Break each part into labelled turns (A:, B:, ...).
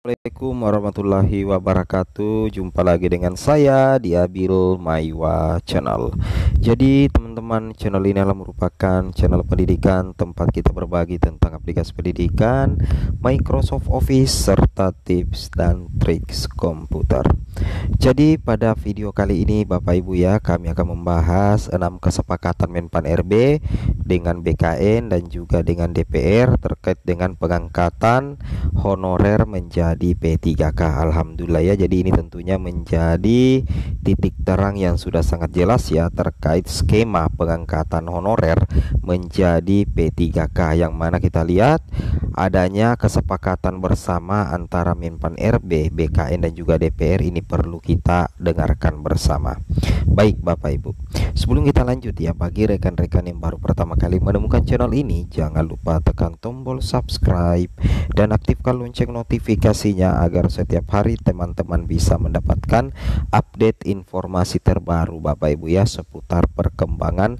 A: Assalamualaikum warahmatullahi wabarakatuh. Jumpa lagi dengan saya di Abil Maiwa Channel. Jadi teman-teman, channel ini adalah merupakan channel pendidikan tempat kita berbagi tentang aplikasi pendidikan, Microsoft Office, serta tips dan triks komputer. Jadi pada video kali ini Bapak Ibu ya, kami akan membahas 6 kesepakatan Menpan RB dengan BKN dan juga dengan DPR terkait dengan pengangkatan honorer menjadi P3K. Alhamdulillah ya, jadi ini tentunya menjadi titik terang yang sudah sangat jelas ya terkait skema pengangkatan honorer menjadi P3K, yang mana kita lihat adanya kesepakatan bersama antara Menpan RB, BKN dan juga DPR. Ini perlu kita dengarkan bersama. Baik Bapak Ibu, sebelum kita lanjut ya, bagi rekan-rekan yang baru pertama kali menemukan channel ini, jangan lupa tekan tombol subscribe dan aktifkan lonceng notifikasinya agar setiap hari teman-teman bisa mendapatkan update informasi terbaru Bapak Ibu ya, seputar perkembangan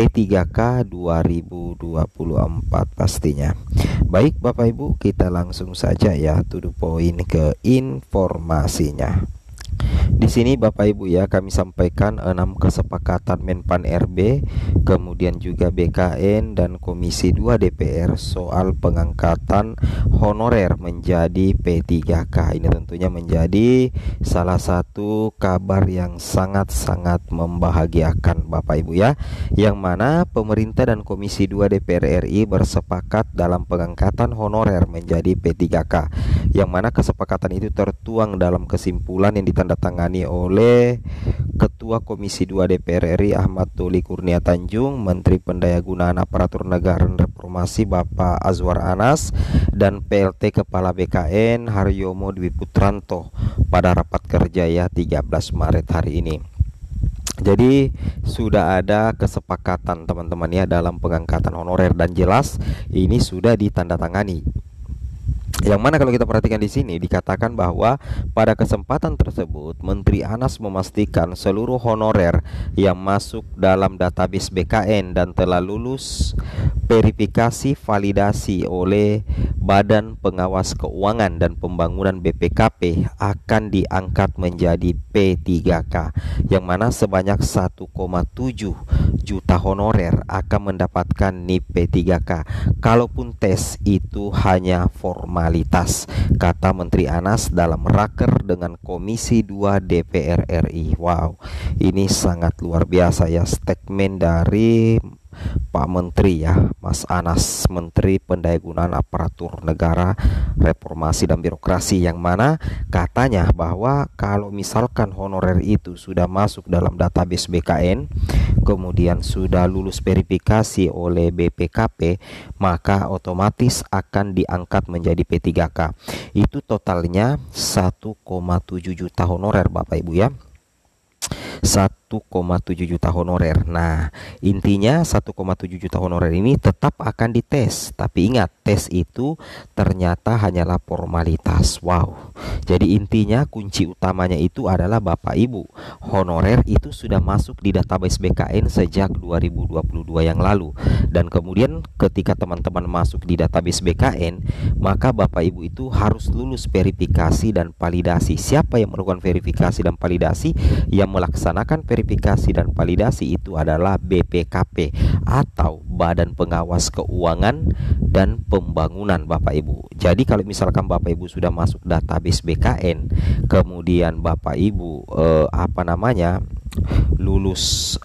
A: P3K 2024 pastinya. Baik Bapak Ibu, kita langsung saja ya to the point ke informasinya. Di sini Bapak Ibu ya, kami sampaikan 6 kesepakatan Menpan RB, kemudian juga BKN dan Komisi 2 DPR soal pengangkatan honorer menjadi P3K. Ini tentunya menjadi salah satu kabar yang sangat-sangat membahagiakan Bapak Ibu ya, yang mana pemerintah dan Komisi 2 DPR RI bersepakat dalam pengangkatan honorer menjadi P3K, yang mana kesepakatan itu tertuang dalam kesimpulan yang ditandatangani oleh Ketua Komisi 2 DPR RI Ahmad Doli Kurnia Tanjung, Menteri Pendayagunaan Aparatur Negara dan Reformasi Bapak Azwar Anas, dan PLT Kepala BKN Haryomo Dwi Putranto pada rapat kerja ya 13 Maret hari ini. Jadi sudah ada kesepakatan teman-teman ya dalam pengangkatan honorer, dan jelas ini sudah ditandatangani. Yang mana kalau kita perhatikan di sini dikatakan bahwa pada kesempatan tersebut Menteri Anas memastikan seluruh honorer yang masuk dalam database BKN dan telah lulus verifikasi validasi oleh Badan Pengawas Keuangan dan Pembangunan BPKP akan diangkat menjadi P3K, yang mana sebanyak 1,7 juta honorer akan mendapatkan NIP P3K. Kalaupun tes itu hanya formalitas, kata Menteri Anas dalam raker dengan Komisi 2 DPR RI. Wow, ini sangat luar biasa ya statement dari Pak Menteri ya, Mas Anas, Menteri Pendayagunaan Aparatur Negara, Reformasi dan Birokrasi, yang mana katanya bahwa kalau misalkan honorer itu sudah masuk dalam database BKN, kemudian sudah lulus verifikasi oleh BPKP, maka otomatis akan diangkat menjadi P3K. Itu totalnya 1,7 juta honorer Bapak Ibu ya, 1,7 juta honorer. Nah, intinya 1,7 juta honorer ini tetap akan dites. Tapi ingat, tes itu ternyata hanyalah formalitas. Wow. Jadi intinya kunci utamanya itu adalah Bapak Ibu, honorer itu sudah masuk di database BKN sejak 2022 yang lalu. Dan kemudian ketika teman-teman masuk di database BKN, maka Bapak Ibu itu harus lulus verifikasi dan validasi. Siapa yang melakukan verifikasi dan validasi? Yang melaksanakan verifikasi dan validasi itu adalah BPKP atau Badan Pengawas Keuangan dan Pembangunan Bapak Ibu. Jadi kalau misalkan Bapak Ibu sudah masuk database BKN, kemudian Bapak Ibu lulus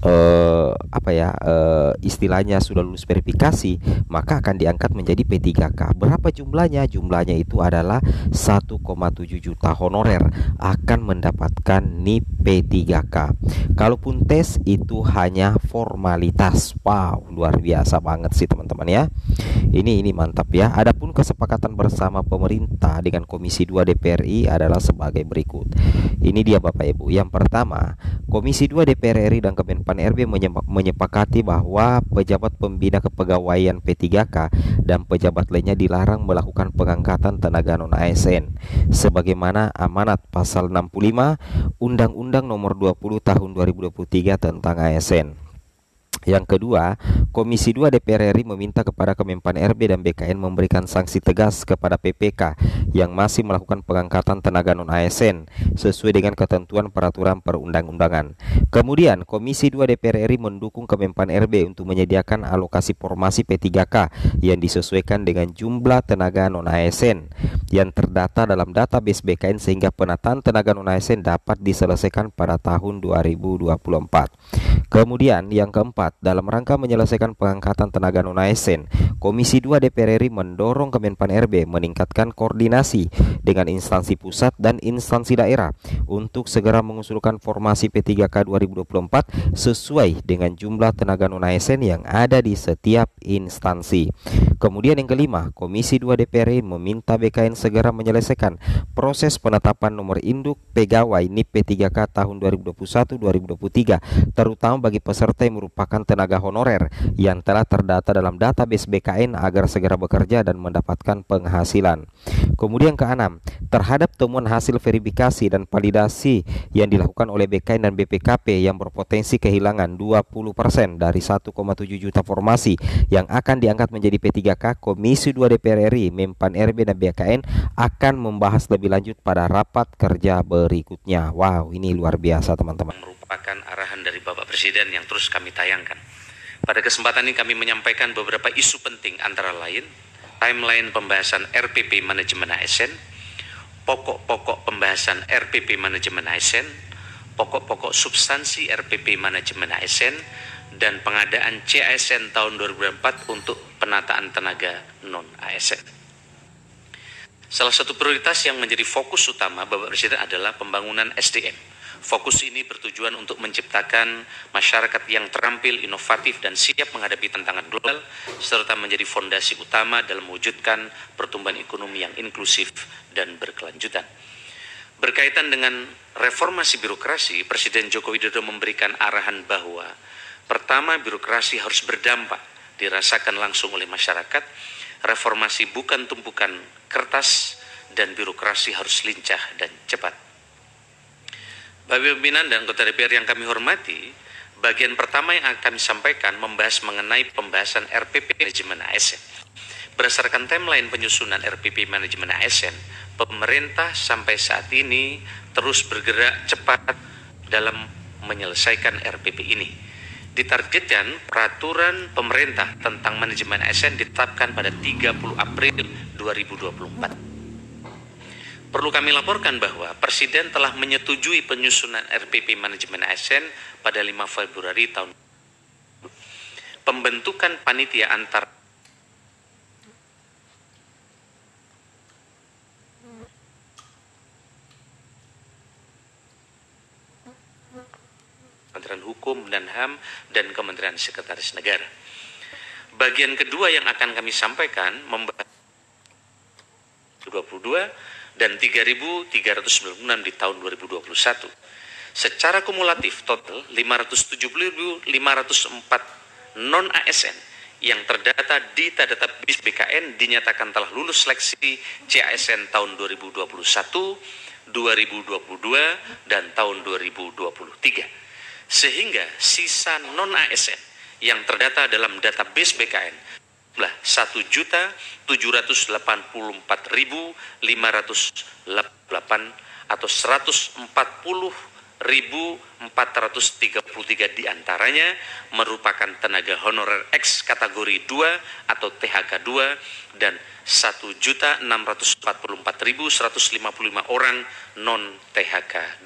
A: istilahnya sudah lulus verifikasi, maka akan diangkat menjadi P3K. Berapa jumlahnya? Jumlahnya itu adalah 1,7 juta honorer akan mendapatkan NIP P3K. Kalaupun tes itu hanya formalitas. Wow, luar biasa banget sih teman-teman ya. Ini mantap ya. Adapun kesepakatan bersama pemerintah dengan Komisi 2 DPR RI adalah sebagai berikut. Ini dia Bapak Ibu. Yang pertama, Komisi 2 DPR RI dan Kemenpan RB menyepakati bahwa pejabat pembina kepegawaian P3K dan pejabat lainnya dilarang melakukan pengangkatan tenaga non-ASN sebagaimana amanat pasal 65 Undang-Undang Nomor 20 Tahun 2023 tentang ASN. Yang kedua, Komisi 2 DPR RI meminta kepada Kemenpan RB dan BKN memberikan sanksi tegas kepada PPK yang masih melakukan pengangkatan tenaga non-ASN sesuai dengan ketentuan peraturan perundang-undangan. Kemudian, Komisi 2 DPR RI mendukung Kemenpan RB untuk menyediakan alokasi formasi P3K yang disesuaikan dengan jumlah tenaga non-ASN yang terdata dalam database BKN sehingga penataan tenaga non-ASN dapat diselesaikan pada tahun 2024. Kemudian yang keempat, dalam rangka menyelesaikan pengangkatan tenaga non-ASN, Komisi 2 DPR RI mendorong Kemenpan RB meningkatkan koordinasi dengan instansi pusat dan instansi daerah untuk segera mengusulkan formasi P3K 2024 sesuai dengan jumlah tenaga non-ASN yang ada di setiap instansi. Kemudian yang kelima, Komisi 2 DPR RI meminta BKN segera menyelesaikan proses penetapan nomor induk pegawai NIP P3K tahun 2021-2023 terutama bagi peserta yang merupakan tenaga honorer yang telah terdata dalam database BKN agar segera bekerja dan mendapatkan penghasilan. Kemudian keenam, terhadap temuan hasil verifikasi dan validasi yang dilakukan oleh BKN dan BPKP yang berpotensi kehilangan 20% dari 1,7 juta formasi yang akan diangkat menjadi P3K, Komisi 2 DPR RI, Menpan RB dan BKN akan membahas lebih lanjut pada rapat kerja berikutnya. Wow, ini luar biasa teman-teman.
B: Merupakan arahan dari Bapak Presiden yang terus kami tayangkan. Pada kesempatan ini kami menyampaikan beberapa isu penting antara lain timeline pembahasan RPP manajemen ASN, pokok-pokok pembahasan RPP manajemen ASN, pokok-pokok substansi RPP manajemen ASN, dan pengadaan CASN tahun 2004 untuk penataan tenaga non-ASN. Salah satu prioritas yang menjadi fokus utama Bapak Presiden adalah pembangunan SDM. Fokus ini bertujuan untuk menciptakan masyarakat yang terampil, inovatif, dan siap menghadapi tantangan global, serta menjadi fondasi utama dalam mewujudkan pertumbuhan ekonomi yang inklusif dan berkelanjutan. Berkaitan dengan reformasi birokrasi, Presiden Joko Widodo memberikan arahan bahwa pertama, birokrasi harus berdampak, dirasakan langsung oleh masyarakat. Reformasi bukan tumpukan kertas, dan birokrasi harus lincah dan cepat. Bapak pimpinan dan anggota DPR yang kami hormati, bagian pertama yang akan kami sampaikan membahas mengenai pembahasan RPP manajemen ASN. Berdasarkan timeline penyusunan RPP manajemen ASN, pemerintah sampai saat ini terus bergerak cepat dalam menyelesaikan RPP ini. Ditargetkan peraturan pemerintah tentang manajemen ASN ditetapkan pada 30 April 2024. Perlu kami laporkan bahwa Presiden telah menyetujui penyusunan RPP manajemen ASN pada 5 Februari tahun. Pembentukan panitia antar Kementerian Hukum dan HAM dan Kementerian Sekretaris Negara. Bagian kedua yang akan kami sampaikan membahas 22 dan 3.396 di tahun 2021. Secara kumulatif total 570.504 non-ASN yang terdata di database BKN dinyatakan telah lulus seleksi CASN tahun 2021, 2022, dan tahun 2023. Sehingga sisa non-ASN yang terdata dalam database BKN 1.784.508 atau 140.433 diantaranya merupakan tenaga honorer X kategori 2 atau THK 2 dan 1.644.155 orang non THK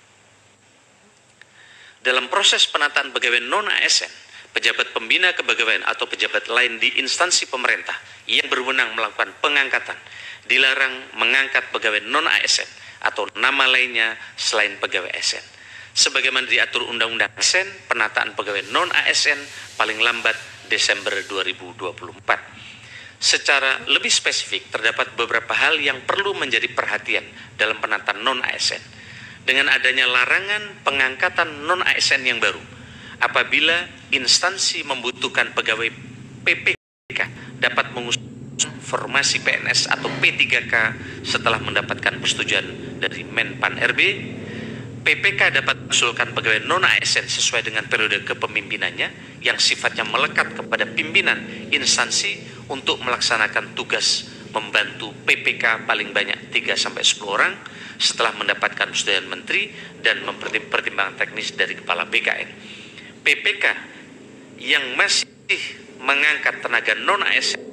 B: 2. Dalam proses penataan pegawai non-ASN, pejabat pembina kepegawaian atau pejabat lain di instansi pemerintah yang berwenang melakukan pengangkatan dilarang mengangkat pegawai non-ASN atau nama lainnya selain pegawai ASN. Sebagaimana diatur Undang-Undang ASN, penataan pegawai non-ASN paling lambat Desember 2024. Secara lebih spesifik, terdapat beberapa hal yang perlu menjadi perhatian dalam penataan non-ASN. Dengan adanya larangan pengangkatan non-ASN yang baru, apabila instansi membutuhkan pegawai PPK dapat mengusulkan formasi PNS atau P3K setelah mendapatkan persetujuan dari Menpan RB, PPK dapat mengusulkan pegawai non-ASN sesuai dengan periode kepemimpinannya yang sifatnya melekat kepada pimpinan instansi untuk melaksanakan tugas membantu PPK paling banyak 3-10 orang setelah mendapatkan persetujuan menteri dan mempertimbangkan teknis dari kepala BKN. PPK yang masih mengangkat tenaga non-ASN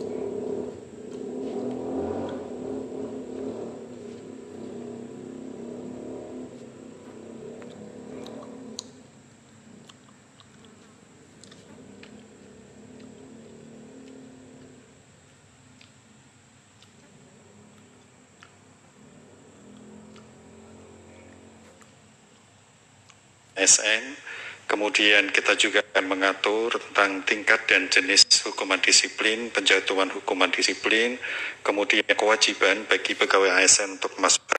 C: ASN, kemudian kita juga akan mengatur tentang tingkat dan jenis hukuman disiplin, penjatuhan hukuman disiplin, kemudian kewajiban bagi pegawai ASN untuk masuk